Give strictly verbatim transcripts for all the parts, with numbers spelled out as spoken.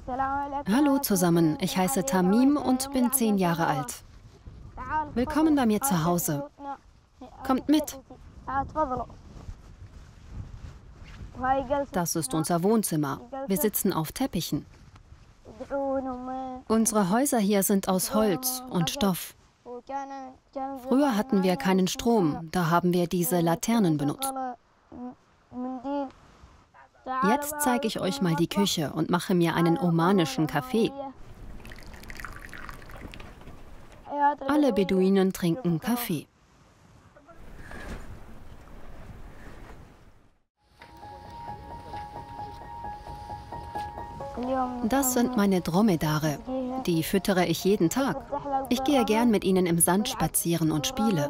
Hallo zusammen, ich heiße Tamim und bin zehn Jahre alt. Willkommen bei mir zu Hause. Kommt mit. Das ist unser Wohnzimmer. Wir sitzen auf Teppichen. Unsere Häuser hier sind aus Holz und Stoff. Früher hatten wir keinen Strom, da haben wir diese Laternen benutzt. Jetzt zeige ich euch mal die Küche und mache mir einen omanischen Kaffee. Alle Beduinen trinken Kaffee. Das sind meine Dromedare. Die füttere ich jeden Tag. Ich gehe gern mit ihnen im Sand spazieren und spiele.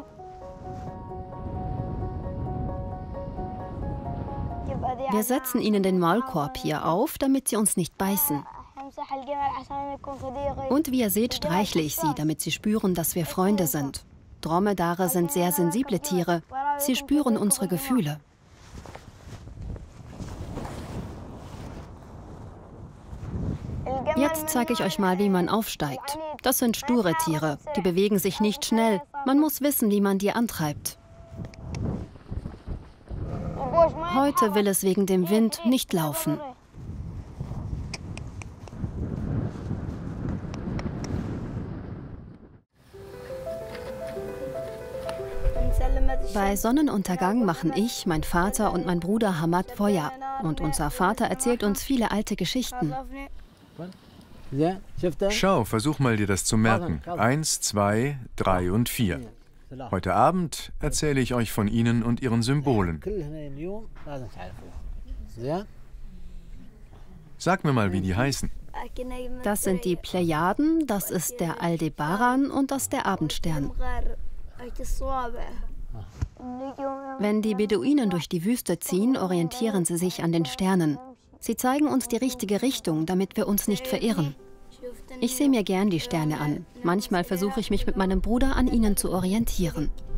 Wir setzen ihnen den Maulkorb hier auf, damit sie uns nicht beißen. Und wie ihr seht, streichle ich sie, damit sie spüren, dass wir Freunde sind. Dromedare sind sehr sensible Tiere. Sie spüren unsere Gefühle. Jetzt zeige ich euch mal, wie man aufsteigt. Das sind sture Tiere. Die bewegen sich nicht schnell. Man muss wissen, wie man die antreibt. Heute will es wegen dem Wind nicht laufen. Bei Sonnenuntergang machen ich, mein Vater und mein Bruder Hamad Feuer. Und unser Vater erzählt uns viele alte Geschichten. Schau, versuch mal dir das zu merken. Eins, zwei, drei und vier. Heute Abend erzähle ich euch von ihnen und ihren Symbolen. Sag mir mal, wie die heißen. Das sind die Plejaden, das ist der Aldebaran und das der Abendstern. Wenn die Beduinen durch die Wüste ziehen, orientieren sie sich an den Sternen. Sie zeigen uns die richtige Richtung, damit wir uns nicht verirren. Ich sehe mir gern die Sterne an. Manchmal versuche ich mich mit meinem Bruder an ihnen zu orientieren.